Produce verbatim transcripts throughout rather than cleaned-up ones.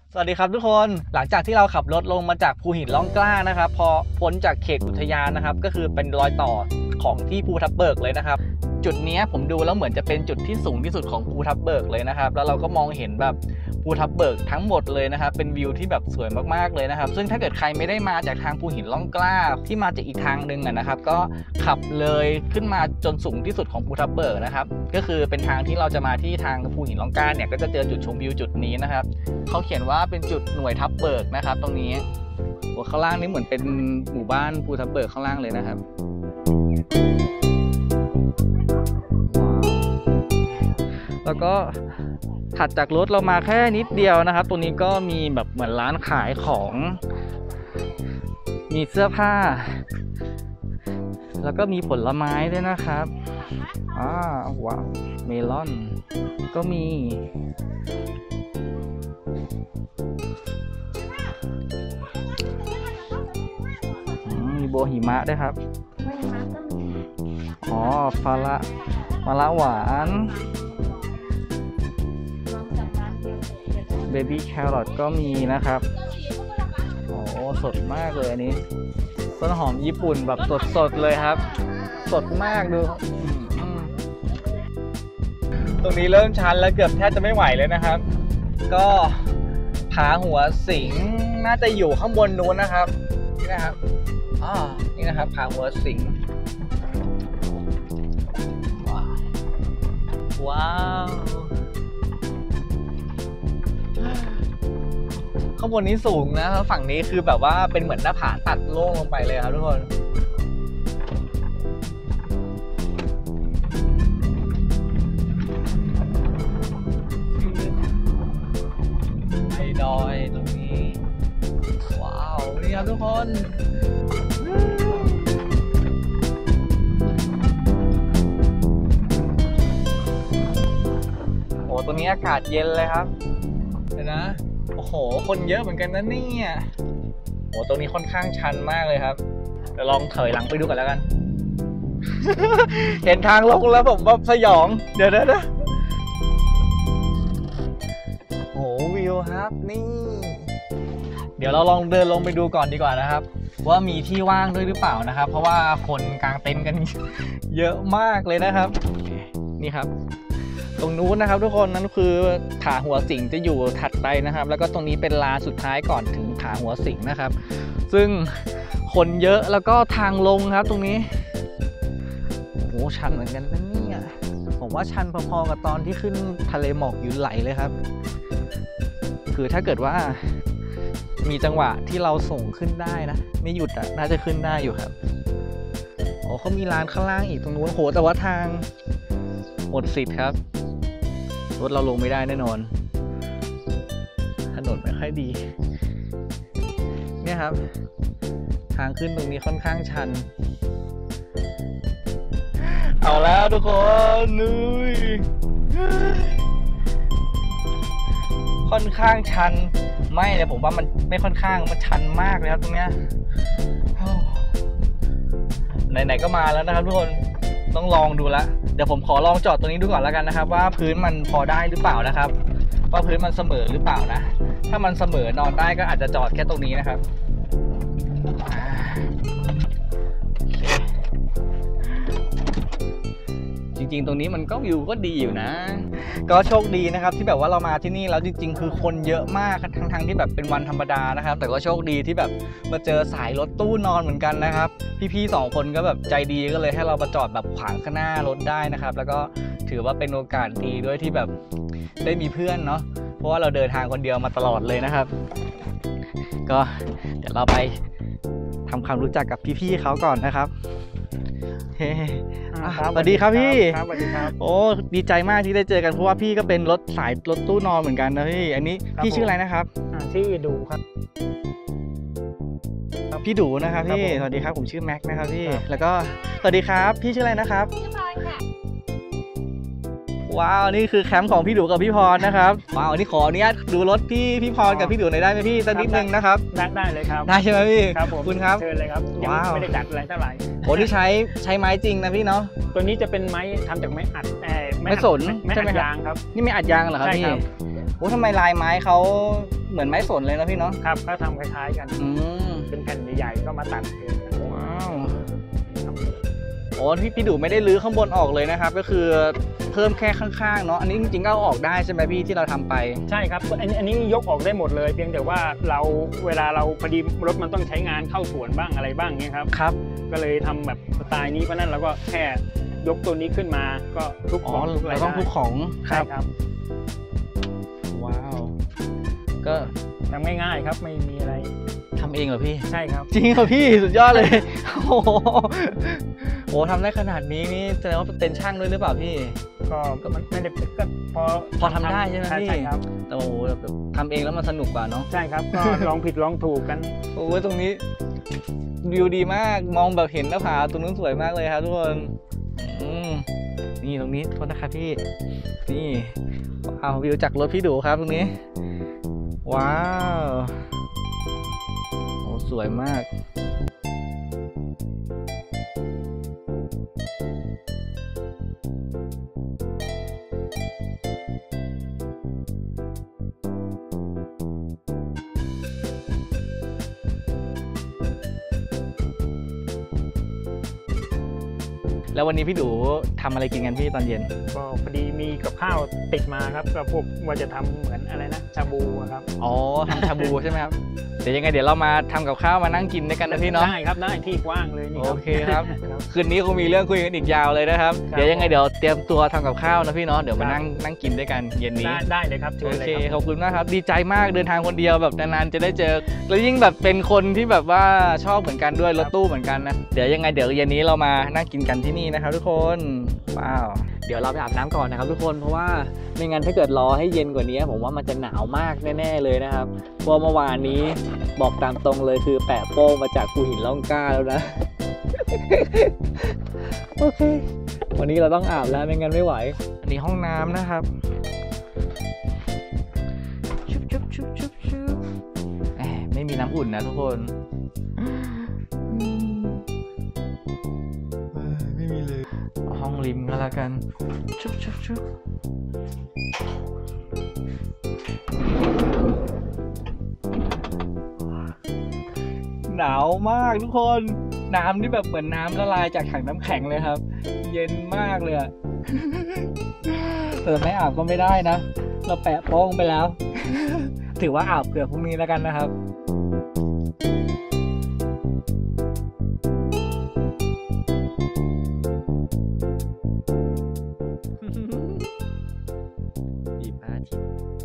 สวัสดีครับทุกคนหลังจากที่เราขับรถลงมาจากภูหินล่องกล้านะครับพอพ้นจากเขตอุทยานนะครับก็คือเป็นรอยต่อของที่ภูทับเบิกเลยนะครับจุดนี้ผมดูแล้วเหมือนจะเป็นจุดที่สูงที่สุดของภูทับเบิกเลยนะครับแล้วเราก็มองเห็นแบบภูทับเบิกทั้งหมดเลยนะครับเป็นวิวที่แบบสวยมากๆเลยนะครับซึ่งถ้าเกิดใครไม่ได้มาจากทางภูหินล่องกล้าที่มาจากอีกทางหนึ่งนะครับก็ขับเลยขึ้นมาจนสูงที่สุดของภูทับเบิกนะครับก็คือเป็นทางที่เราจะมาที่ทางภูหินล่องกล้าเนี่ยก็จะเจอจุดชมวิวจุดนี้นะครับเขาเขียนว่าเป็นจุดหน่วยทับเบิกนะครับตรงนี้หัวข้างล่างนี่เหมือนเป็นหมู่บ้านภูทับเบิกข้างล่างเลยนะครับแล้วก็ถัดจากรถเรามาแค่นิดเดียวนะครับตรงนี้ก็มีแบบเหมือนร้านขายของมีเสื้อผ้าแล้วก็มีผลไม้ด้วยนะครับอ้าวว้าวเมลอนก็มีมีโบหิมะด้วยครับอ๋อฟาระมะละหวานเบบี้แครอทก็มีนะครับโอ้สดมากเลยอันนี้ต้นหอมญี่ปุ่นแบบสดๆเลยครับสดมากดูตรงนี้เริ่มชันแล้วเกือบแทบจะไม่ไหวเลยนะครับก็ผาหัวสิงน่าจะอยู่ข้างบนนู้นนะครับนี่นะครับอ๋อนี่นะครับผาหัวสิงว้าวข้างบนนี้สูงนะครับฝั่งนี้คือแบบว่าเป็นเหมือนหน้าผาตัดโล่งลงไปเลยครับทุกคนไอ้ดอยตรงนี้ว้าวนี่ครับทุกคนโอ้ตรงนี้อากาศเย็นเลยครับเห็นนะโอ้โหคนเยอะเหมือนกันนะเนี่ยโอ้ตรงนี้ค่อนข้างชันมากเลยครับเดี๋ยวลองถอยหลังไปดูกันแล้วกัน เห็นทางลงแล้วผมแบบสยองเดี๋ยวนะนะโอ้วิวครับนี่เดี๋ยวเราลองเดินลงไปดูก่อนดีกว่านะครับว่ามีที่ว่างด้วยหรือเปล่านะครับเพราะว่าคนกางเต็นท์กันเยอะมากเลยนะครับนี่ครับตรงนู้นนะครับทุกคนนั่นคือผาหัวสิงจะอยู่ถัดไปนะครับแล้วก็ตรงนี้เป็นลานสุดท้ายก่อนถึงผาหัวสิงนะครับซึ่งคนเยอะแล้วก็ทางลงครับตรงนี้โอ้ชันเหมือนกันนะเนี่ยผมว่าชันพอๆกับตอนที่ขึ้นทะเลหมอกยุนไหลเลยครับคือถ้าเกิดว่ามีจังหวะที่เราส่งขึ้นได้นะไม่หยุดอ่ะน่าจะขึ้นได้อยู่ครับโอ้เขามีลานข้างล่างอีกตรงนู้นโหแต่ว่าทางหมดสิทธิ์ครับรถเราลงไม่ได้แน่นอนถนนไม่ค่อยดีเนี่ยครับทางขึ้นตรงนี้ค่อนข้างชันเอาแล้วทุกคนนุ้ยค่อนข้างชันไม่เลยผมว่ามันไม่ค่อนข้างมันชันมากเลยครับตรงเนี้ยไหนๆก็มาแล้วนะครับทุกคนต้องลองดูละเดี๋ยวผมขอลองจอดตรงนี้ดูก่อนแล้วกันนะครับว่าพื้นมันพอได้หรือเปล่านะครับว่าพื้นมันเสมอหรือเปล่านะถ้ามันเสมอนอนได้ก็อาจจะจอดแค่ตรงนี้นะครับจริงๆตรงนี้มันก็วิวก็ดีอยู่นะก็โชคดีนะครับที่แบบว่าเรามาที่นี่แล้วจริงๆคือคนเยอะมากทั้งๆที่แบบเป็นวันธรรมดานะครับแต่ก็โชคดีที่แบบมาเจอสายรถตู้นอนเหมือนกันนะครับพี่ๆสองคนก็แบบใจดีก็เลยให้เรามาจอดแบบขวางข้างหน้ารถได้นะครับแล้วก็ถือว่าเป็นโอกาสดีด้วยที่แบบได้มีเพื่อนเนาะเพราะว่าเราเดินทางคนเดียวมาตลอดเลยนะครับก็เดี๋ยวเราไปทำความรู้จักกับพี่ๆเขาก่อนนะครับสวัสดีครับพี่สวัสดีครับโอ้ดีใจมากที่ได้เจอกันเพราะว่าพี่ก็เป็นรถสายรถตู้นอนเหมือนกันนะพี่อันนี้พี่ชื่ออะไรนะครับชื่อดูครับพี่ดูนะครับพี่สวัสดีครับผมชื่อแม็กนะครับพี่แล้วก็สวัสดีครับพี่ชื่ออะไรนะครับชื่อพรค่ะว้าวนี่คือแคมป์ของพี่ดูกับพี่พรนะครับว้าวนี่ขออนุญาตดูรถพี่พี่พรกับพี่ดูหน่อยได้ไหมพี่สักนิดนึงนะครับได้ได้เลยครับได้ใช่ไหมพี่ครับผมคุณครับเชิญเลยครับว้าวไม่ได้จัดอะไรเท่าไหร่โอ้ที่ใช้ใช้ไม้จริงนะพี่เนาะตัวนี้จะเป็นไม้ทำจากไม้อัดไม้สนไม้อัดยางครับนี่ไม่อัดยางเหรอครับพี่โอ้ทำไมลายไม้เขาเหมือนไม้สนเลยนะพี่เนาะครับเขาทำคล้ายๆกันอืมเป็นแผ่นใหญ่ๆก็มาตัดเองว้าวโอ้พี่พี่ดูไม่ได้รื้อข้างบนออกเลยนะครับก็คือเพิ่มแค่ข้างๆเนาะอันนี้จริงๆก็เอาออกได้ใช่ไหมพี่ที่เราทำไปใช่ครับอันนี้อันนี้ยกออกได้หมดเลย เพียงแต่ว่าเราเวลาเราพอดีรถมันต้องใช้งานเข้าสวนบ้างอะไรบ้างเงี้ยครับครับก็เลยทำแบบสไตล์นี้เพราะนั้นเราก็แค่ยกตัวนี้ขึ้นมาก็ทุกของทุกอะไรเราต้องทุกของใช่ครับว้าวก็ทำง่ายๆครับไม่มีอะไรทำเองเหรอพี่ใช่ครับจริงเหรอพี่สุดยอดเลยโอ้โหโอ้ทำได้ขนาดนี้นี่แสดงว่าเป็นช่างด้วยหรือเปล่าพี่ก็ก็มันไม่ได้ก็พอพอทำได้ใช่ไหมพี่ใช่ครับโอ้โหแบบทำเองแล้วมันสนุกกว่าเนาะใช่ครับก็ลองผิดลองถูกกันโอ้ยตรงนี้วิวดีมากมองแบบเห็นหน้าผาตรงนู้นสวยมากเลยครับทุกคนอืมนี่ตรงนี้โทษนะครับพี่นี่เอาวิวจากรถพี่ดูครับตรงนี้ว้าวโอ้สวยมากแล้ววันนี้พี่ดูทำอะไรกินกันพี่ตอนเย็นก็พอดีมีกับข้าวติดมาครับก็พวกว่าจะทำเหมือนอะไรนะชาบูครับอ๋อทำชาบูใช่ไหมครับเดี๋ยวยังไงเดี๋ยวเรามาทำกับข้าวมานั่งกินด้วยกันนะพี่เนาะได้ครับได้ที่กว้างเลยนี่โอเคครับคืนนี้คงมีเรื่องคุยกันอีกยาวเลยนะครับเดี๋ยวยังไงเดี๋ยวเตรียมตัวทำกับข้าวนะพี่เนาะเดี๋ยวมานั่งนั่งกินด้วยกันเย็นนี้ได้เลยครับโอเคขอบคุณมากครับดีใจมากเดินทางคนเดียวแบบนานๆจะได้เจอแล้วยิ่งแบบเป็นคนที่แบบว่าชอบเหมือนกันด้วยรถตู้เหมือนกันนะเดี๋ยวยังไงเดี๋ยวเย็นนี้เรามานั่งกินกันที่นี่นะครับทุกคนว้าวเดี๋ยวเราไปอาบน้ำก่อนนะครับทุกคนเพราะว่าไม่งั้นถ้าเกิดรอให้เย็นกว่านี้ผมว่ามันจะหนาวมากแน่ๆเลยนะครับเพราะเมื่อวานนี้บอกตามตรงเลยคือแปะโป้งมาจากภูหินล่องกล้าแล้วนะ โอเควันนี้เราต้องอาบแล้วไม่งั้นไม่ไหวอันนี้ห้องน้ำนะครับชุบชุบชุบชุบชุบไม่มีน้ำอุ่นนะทุกคนไม่มีเลยห้องริมก็แล้วกันชุบชุบชุบหนาวมากทุกคนน้ำนี่แบบเหมือนน้ำละลายจากถังน้ำแข็งเลยครับเย็นมากเลยอะแต่ไม่อาบก็ไม่ได้นะเราแปะโป้งไปแล้วถือว่าอาบเผื่อพรุ่งนี้แล้วกันนะครับดีพระอาทิตย์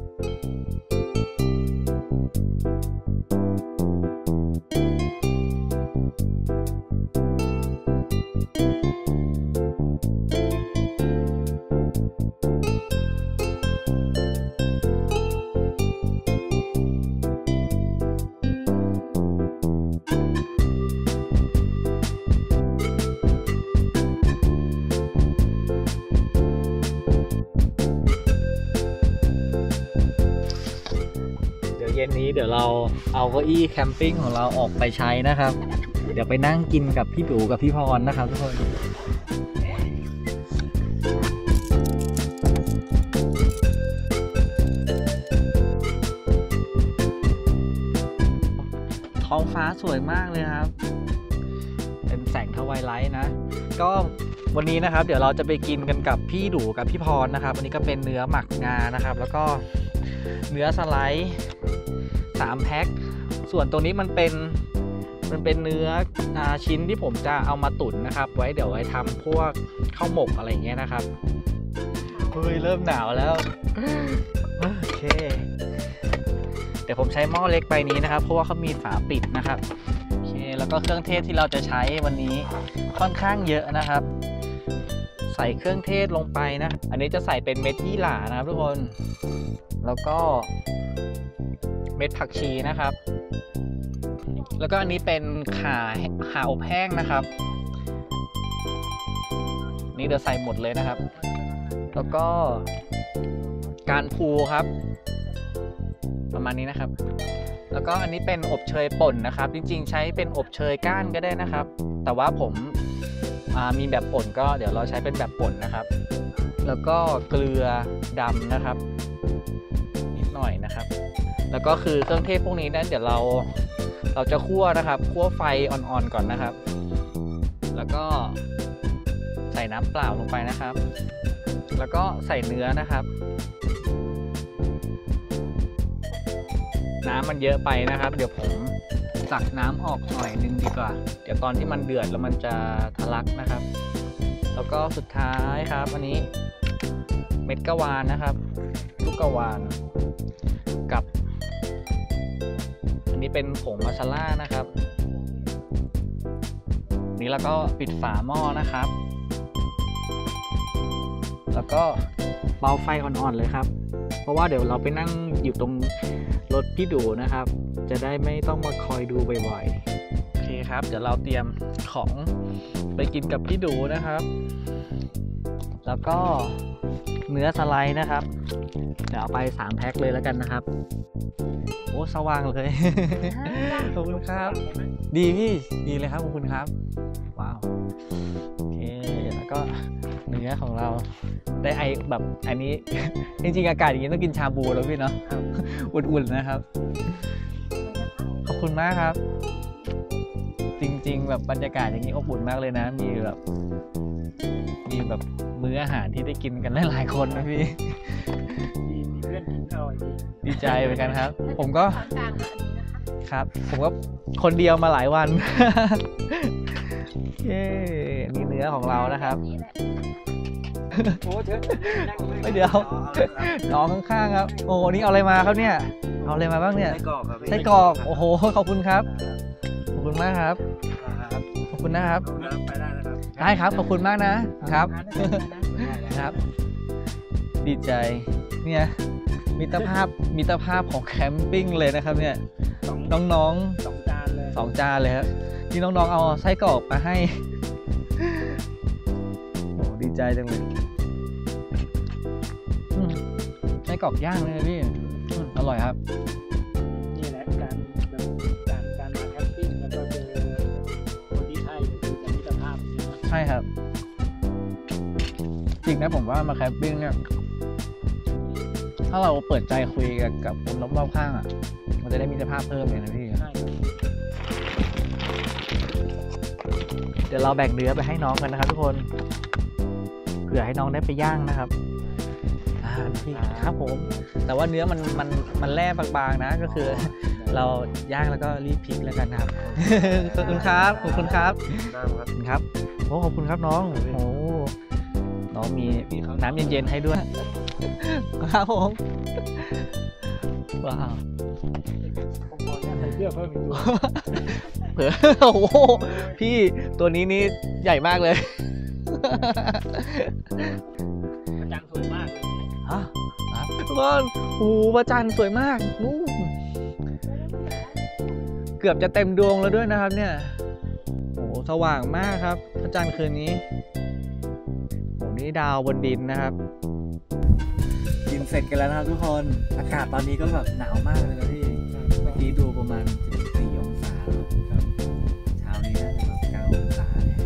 เย็นนี้เดี๋ยวเราเอาเก้าอี้แคมปิ้งของเราออกไปใช้นะครับเดี๋ยวไปนั่งกินกับพี่ดูกับพี่พรนะครับทุกคนท้องฟ้าสวยมากเลยครับเป็นแสงทวายไลท์นะก็วันนี้นะครับเดี๋ยวเราจะไปกินกันกับพี่ดูกับพี่พรนะครับวันนี้ก็เป็นเนื้อหมักงานะครับแล้วก็เนื้อสไลด์สามแพ็คส่วนตัวนี้มันเป็นมันเป็นเนื้อชิ้นที่ผมจะเอามาตุ๋นนะครับไว้เดี๋ยวไว้ทำพวกข้าวหมกอะไรอย่างเงี้ยนะครับเฮ้ยเริ่มหนาวแล้วโอเคเดี๋ยวผมใช้หม้อเล็กใบนี้นะครับเพราะว่าเขามีฝาปิดนะครับโอเคแล้วก็เครื่องเทศที่เราจะใช้วันนี้ค่อนข้างเยอะนะครับใส่เครื่องเทศลงไปนะอันนี้จะใส่เป็นเม็ดยี่หร่านะครับทุกคนแล้วก็เม็ดผักชีนะครับแล้วก็อันนี้เป็นข่าข่าอบแห้งนะครับนี่เดี๋ยวใส่หมดเลยนะครับแล้วก็การพูครับประมาณนี้นะครับแล้วก็อันนี้เป็นอบเชยป่นนะครับจริงๆใช้เป็นอบเชยก้านก็ได้นะครับแต่ว่าผมมีแบบป่นก็เดี๋ยวเราใช้เป็นแบบป่นนะครับแล้วก็เกลือดำนะครับนิดหน่อยนะครับแล้วก็คือเครื่องเทศพวกนี้นั้นเดี๋ยวเราเราจะคั่วนะครับคั่วไฟอ่อนๆก่อนนะครับแล้วก็ใส่น้ำเปล่าลงไปนะครับแล้วก็ใส่เนื้อนะครับน้ำมันเยอะไปนะครับเดี๋ยวผมตักน้ำออกหน่อยนึงดีกว่าเดี๋ยวตอนที่มันเดือดแล้วมันจะทะลักนะครับแล้วก็สุดท้ายครับอันนี้เม็ดกะวานนะครับลูกกะวานกับอันนี้เป็นผงมัสลานะครับนี้แล้วก็ปิดฝาหม้อนะครับแล้วก็เบาไฟอ่อนๆเลยครับเพราะว่าเดี๋ยวเราไปนั่งอยู่ตรงรถพี่ดูนะครับจะได้ไม่ต้องมาคอยดูบ่อยๆโอเคครับเดี๋ยวเราเตรียมของไปกินกับพี่ดูนะครับแล้วก็เนื้อสไลด์นะครับเดี๋ยวเอาไปสามแพ็คเลยแล้วกันนะครับโอ้สว่างเลย ขอบคุณครับดีพี่ดีเลยครับขอบคุณครับว้าวโอเคแล้วก็เนื้อของเราได้ไอแบบอันนี้ จริงๆอากาศอย่างนี้ต้องกินชาบูแล้วพี่เนาะ อุ่นๆนะครับขอบคุณมากครับจริงๆแบบบรรยากาศอย่างนี้อบอุ่นมากเลยนะมีแบบมีแบบมื้ออาหารที่ได้กินกันหลายๆคนนะพี่มีเพื่อนกินอร่อยดีดีใจเหมือนกันครับผมก็ครับผมก็คนเดียวมาหลายวัน เย้มีเนื้อของเรานะครับโอ้เชิญไม่เดี๋ยวน้องข้างๆครับโอ้นี่เอาอะไรมาครับเนี่ยเอาอะไรมาบ้างเนี่ยไส้กรอกครับไส้กรอกโอ้โหขอบคุณครับขอบคุณมากครับขอบคุณนะครับไปได้นะครับได้ครับขอบคุณมากนะครับครับดีใจเนี่ยมิตรภาพมิตรภาพของแคมปิ้งเลยนะครับเนี่ยน้องๆสองจานเลยสองจานเลยครับที่น้องๆเอาไส้กรอกมาให้โอ้ดีใจจังเลยไส้กรอกย่างเลยพี่อร่อยครับนี่แหละการการการมาแคมปิ้งแล้วก็เจอคนที่ใช่คือจะมิตรภาพใช่ครับจริงนะผมว่ามาแคมปิ้งเนี่ยถ้าเราเปิดใจคุยกับกับคนรอบๆข้างอ่ะมันจะได้มิตรภาพเพิ่มเลยนะพี่เดี๋ยวเราแบ่งเนื้อไปให้น้องกันนะครับทุกคนเผื่อให้น้องได้ไปย่างนะครับอ่าพี่ครับผมแต่ว่าเนื้อมันมันมันแร่บางๆนะก็คือเราย่างแล้วก็รีบพลิกแล้วกันนะครับขอบคุณครับขอบคุณครับครับโอ้ขอบคุณครับน้องโอ้น้องมีน้ำเย็นๆให้ด้วยครับผมว้าวผมขอใส่เสื้อเพิ่มอีกตัวเผื่อโอ้โหพี่ตัวนี้นี่ใหญ่มากเลยพระจันทร์สวยมากฮะครับทุกคนโอ้พระจันทร์สวยมากนู่นเกือบจะเต็มดวงแล้วด้วยนะครับเนี่ยโอ้สว่างมากครับพระจันทร์คืนนี้โอ้นี่ดาวบนดินนะครับกินเสร็จกันแล้วนะครับทุกคนอากาศตอนนี้ก็แบบหนาวมากเลยนะพี่เมื่อกี้ดูประมาณสิบสี่องศาครับเช้านี้น่าจะแบบเก้าองศาเนี่ย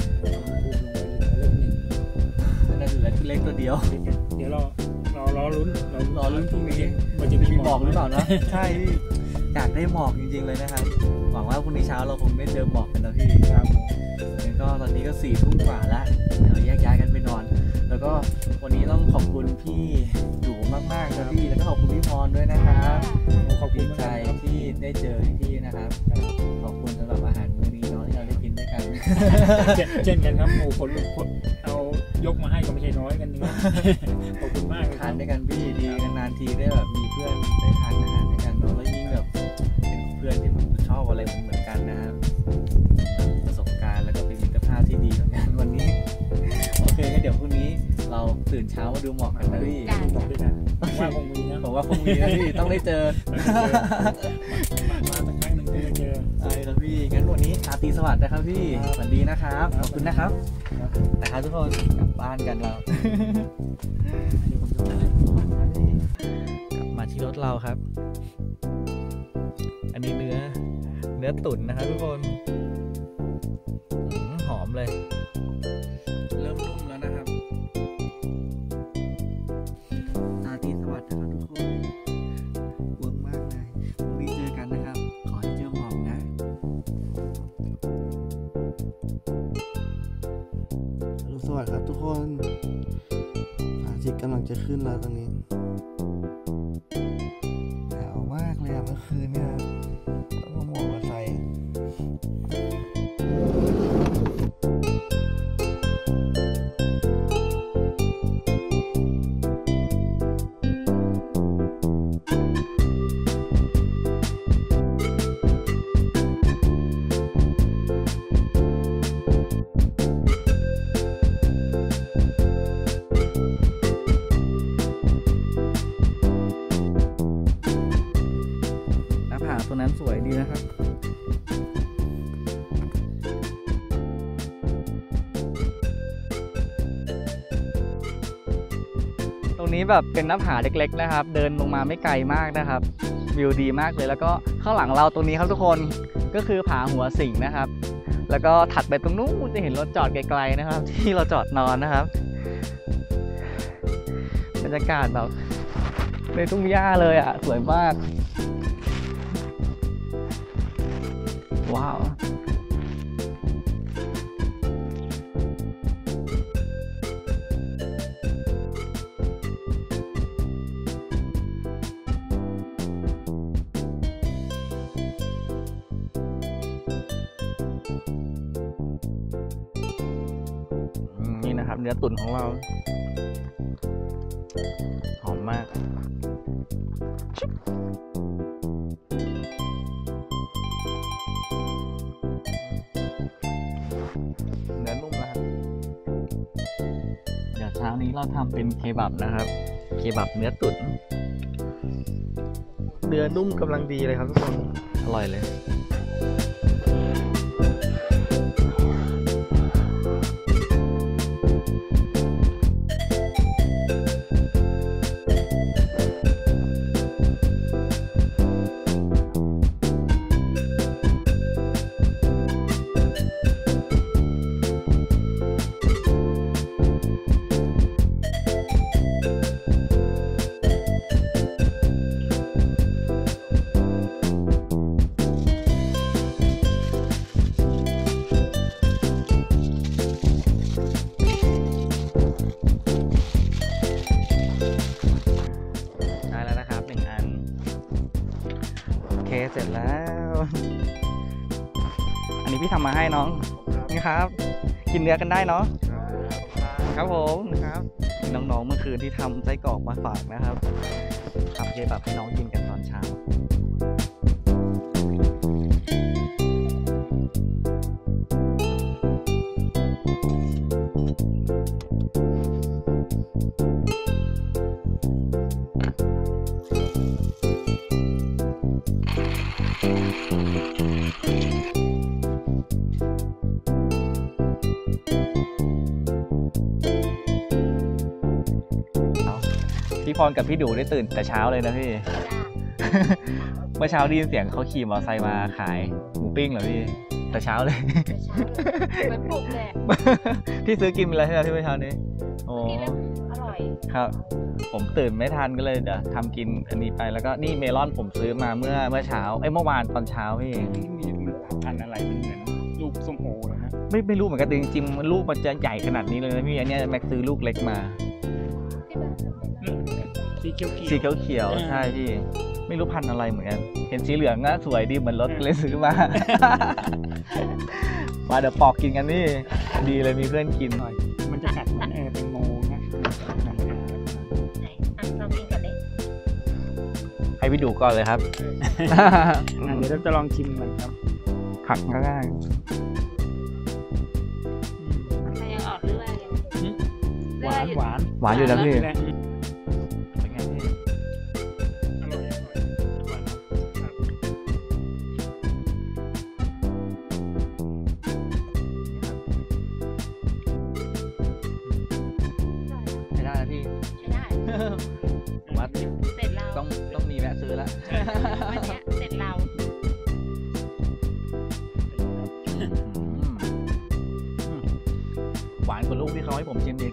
น่าจะเหลือที่เล็กตัวเดียวเดี๋ยวรอรอรอลุ้นรอรอลุ้นพรุ่งนี้มันจะมีหมอกหรือเปล่านะใช่พี่อยากได้หมอกจริงๆเลยนะครับหวังว่าพรุ่งนี้เช้าเราคงไม่เจอหมอกกันนะพี่ครับงั้นก็ตอนนี้ก็สี่ทุ่มกว่าแล้วเดี๋ยวแยกย้ายกันไปนอนแล้วก็วันนี้ต้องขอบคุณพี่ดูมากๆนะพี่แล้วก็ขอบคุณพี่พรด้วยนะครับขอบคุณใจที่ได้เจอพี่นะครับขอบคุณสำหรับอาหารมื้อนี้เนาะที่เราได้กินด้วยกันเช่นกันครับโอ้คนคนเอายกมาให้ก็ไม่ใช่น้อยกันนี่ขอบคุณมากทานด้วยกันพี่ดีกันนานทีได้แบบมีเพื่อนได้ทานอาหารด้วยกันเนาะแล้วยิ่งแบบเป็นเพื่อนที่ผมชอบอะไรเหมือนกันนะครับประสบการณ์แล้วก็เป็นมิตรภาพที่ดีเหมือนกันวันนี้โอเคงั้นเดี๋ยวพรุ่งนี้เราตื่นเช้ามาดูหมอกกันนะพี่บอกด้วยกันว่าคงมีนะผมว่าคงมีนะพี่ต้องได้เจอมาสักครั้งหนึ่งจะเจอใช่ครับพี่งั้นวันนี้ราตรีสวัสดิ์นะครับพี่สวัสดีนะครับขอบคุณนะครับนะครับทุกคนกลับบ้านกันเรากลับมาที่รถเราครับอันนี้เนื้อเนื้อตุ๋นนะครับทุกคนหอมเลยเริ่มนุ่มแล้วนะครับราตรีสวัสดิ์นะครับทุกคนเวิร์กมากนะอรุณสวัสดิ์ครับทุกคนพระอาทิตย์กำลังจะขึ้นแล้วตอนนี้หนาวมากเลยอะเมื่อคืนเนี่ยต้องเอาหมวกมาใส่หน้าผาตัวนั้นสวยดีนะครับตรงนี้แบบเป็นหน้าผาเล็กๆนะครับเดินลงมาไม่ไกลมากนะครับวิวดีมากเลยแล้วก็ข้างหลังเราตรงนี้ครับทุกคนก็คือผาหัวสิงนะครับแล้วก็ถัดไปตรงนู้นจะเห็นรถจอดไกลๆนะครับที่เราจอดนอนนะครับบรรยากาศแบบในทุ่งหญ้าเลยอ่ะสวยมากว้าวนี่นะครับเนื้อตุ๋นของเราหอมมากเนื้อนุ่มนะครับเดี๋ยวเช้านี้เราทำเป็นเคบับนะครับ เคบับเนื้อตุ๋นเนื้อนุ่มกำลังดีเลยครับทุกคนอร่อยเลยเสร็จแล้วอันนี้พี่ทำมาให้น้องนี่ครับกินเนื้อกันได้เนาะครับผมนะครับน้องๆเมื่อคืนที่ทำไส้กรอกมาฝากนะครับทำเคบับให้น้องกินกันตอนเช้าพี่พรกับพี่ดูได้ตื่นแต่เช้าเลยนะพี่ เมื่อเช้าได้ยินเสียงเขาขี่มอเตอร์ไซค์มาขายหมูปิ้งเหรอพี่แต่เช้าเลยเหมือนปลุกเลยพี่ซื้อกินไปแล้วใช่ไหมที่เมื่อเช้านี้โอ้อร่อยครับผมตื่นไม่ทันก็เลยเดี๋ยวทำกินอันนี้ไปแล้วก็นี่เมลอนผมซื้อมาเมื่อเมื่อเช้าเอ้ยเมื่อวานตอนเช้าพี่มีพันธุ์อะไรเป็นเหมือนลูกส้มโอเลยฮะไม่ไม่รู้เหมือนกันจริงๆลูกมันจะใหญ่ขนาดนี้เลยนะพี่อันนี้แม็กซื้อลูกเล็กมาสีเขียวสีเขียวเขียวใช่พี่ไม่รู้พันธุ์อะไรเหมือนกันเห็นสีเหลืองน่าสวยดีเหมือนรถเลยซื้อมามาเดี๋ยวปอกกินกันนี่ดีเลยมีเพื่อนกินหน่อยมันจะกัดเหมือนเออแตงโมนะลองกินก่อนเลยให้พี่ดูก่อนเลยครับเดี๋ยวเราจะลองชิมกันครับผักก็ได้ยังออกเรื่อยหวานหวานหวานอยู่นะพี่เสร็จเราต้องต้องมีแวะซื้อแล้ววันนี้เสร็จเราหวานกว่าลูกที่เขาให้ผมชิมอีก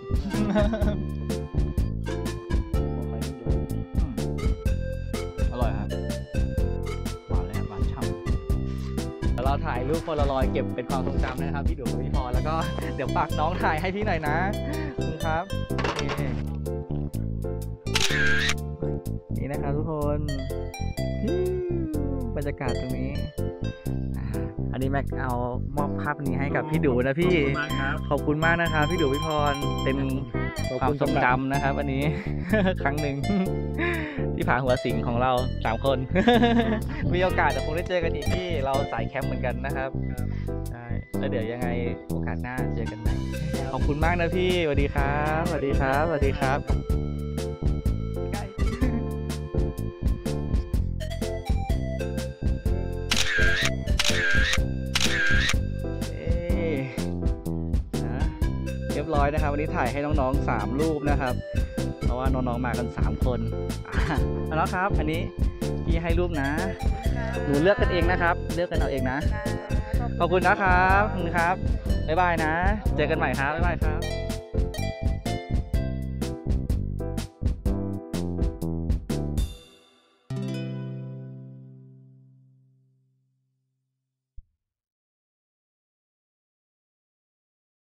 อร่อยครับหวานเลยหวานฉ่ำแล้วเราถ่ายรูปโพลารอยด์เก็บเป็นความทรงจำนะครับพี่ดูกับพี่พรแล้วก็เดี๋ยวฝากน้องถ่ายให้พี่หน่อยนะขอบคุณครับนี่นี่นะครับทุกคนบรรยากาศตรงนี้อันนี้แม็กเอามอบภาพนี้ให้กับพี่ดูนะพี่ขอบคุณมากครับขอบคุณมากนะครับพี่ดูพี่พรเป็นความทรงจำนะครับอันนี้ ครั้งหนึ่ง ที่ผาหัวสิงของเราสามคน มีโอกาสเดี๋ยวคงได้เจอกันอีกที่เราสายแคมป์เหมือนกันนะครับใช่แล้วเดี๋ยวยังไงโอกาสหน้าเจอกันใหม่ขอบคุณมากนะพี่สวัสดีครับสวัสดีครับสวัสดีครับเรียบร้อยนะครับวันนี้ถ่ายให้น้องๆสามรูปนะครับเพราะว่าน้องๆมากันสามคนแล้วครับอันนี้พี่ให้รูปนะหนูเลือกกันเองนะครับเลือกกันเอาเองนะขอบคุณนะครับขอบคุณครับบ๊ายบายนะเจอกันใหม่ครับบ๊ายบายครับ